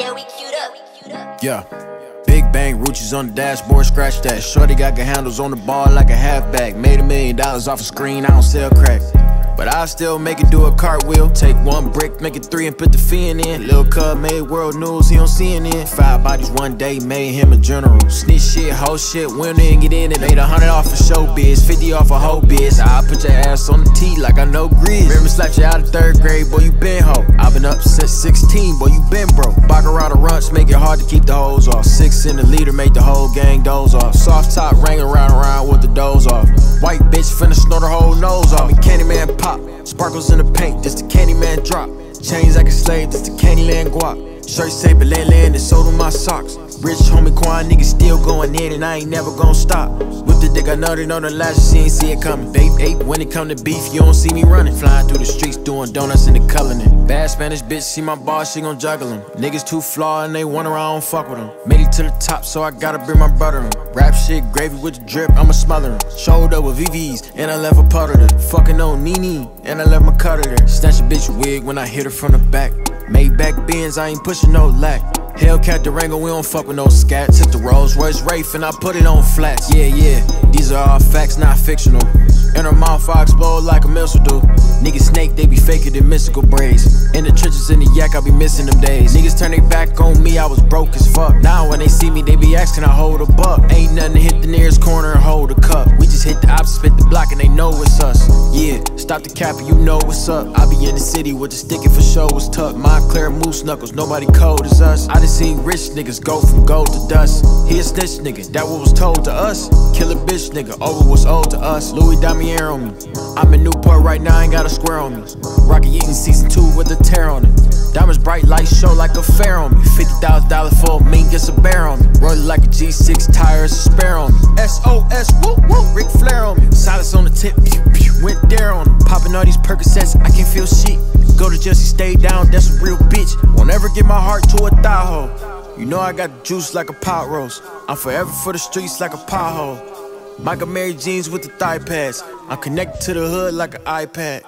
we queued up. Yeah. Big bang, Ruchis on the dashboard, scratch that. Shorty got good handles on the ball like a halfback. Made $1 million off a screen, I don't sell crack. But I still make it do a cartwheel. Take one brick, make it 3 and put the fin in. Lil' cub made world news, he on CNN. 5 bodies one day, made him a general. Snitch shit, whole shit, went in, get in it. Made 100 off a showbiz, 50 off a whole biz. I put your ass on the tee like I know Grizz. Remember slapped you out of 3rd grade, boy, you been hoe. I been up since 16, boy, you been broke. Baccarat runts make it hard to keep the hoes off. 6 in the leader, make the whole gang doze off. Soft top ring around with the doze off. White bitch finna snort her whole nose off. Me Candyman pop. Sparkles in the paint, this the Candyman drop. Chains like a slave, this the Candyland guap. Shirt say Land, it's sold on my socks. Rich homie Quan, niggas still going in and I ain't never gon' stop. With the dick, I know they know the lashes, she ain't see it coming. Babe, ape, when it come to beef, you don't see me running. Flying through the streets, doing donuts in the Cullinan. Bad Spanish bitch, see my boss, she gon' juggle him. Niggas too flawed and they wonder I don't fuck with them. Made it to the top, so I gotta bring my brother in. Rap shit, gravy with the drip, I'ma smother him. Showed up with VVs, and I left a puddle there. Fucking on Nene, and I left my cutter there. Snatch a bitch wig when I hit her from the back. Maybach Benz, I ain't pushing no lack. Hellcat Durango, we don't fuck with no scats. Hit the Rolls Royce Wraith and I put it on flats. Yeah, these are all facts, not fictional. In her mouth, I explode like a missile do. Niggas snake, they be faker than mystical braids. In the trenches, in the yak, I be missing them days. Niggas turn their back on me, I was broke as fuck. Now when they see me, they be asking, I hold a buck. Ain't nothing to hit the nearest corner and hold a cup. We just hit the opposite, spit the block, and they know it's us. Yeah, stop the cap and you know what's up. I be in the city with the sticky for show was tucked. Montclair moose knuckles, nobody cold as us. I done seen rich niggas go from gold to dust. He a snitch nigga, that what was told to us. Kill a bitch nigga, over what's owed to us. Louis Damier on me. I'm in Newport right now, ain't got a square on me. Rocky Eaton season 2 with a tear on it. Diamonds bright lights show like a fair on me. $50,000 for a mink, gets a bear on me. Rolling like a G6 tire, it's a spare on me. SOS, woo woo, Ric Flair on me. Silence on the tip, pew pew, went there on him. Popping all these Percocets, I can't feel shit. Go to Jesse, stay down, that's a real bitch. Won't ever give my heart to a thigh hole. You know I got the juice like a pot roast. I'm forever for the streets like a pothole. Michael Mary jeans with the thigh pads. I'm connected to the hood like an iPad.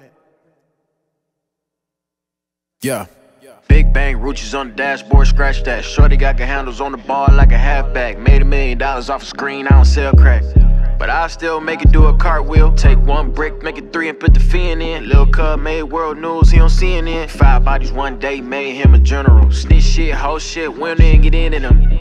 Yeah. Big bang, Ruchis on the dashboard, scratch that. Shorty got good handles on the ball like a halfback. Made $1 million off a screen, I don't sell crack. But I still make it do a cartwheel. Take one brick, make it 3 and put the fin in. Lil' cub made world news, he on CNN. 5 bodies one day, made him a general. Snitch shit, whole shit, went in, get in them.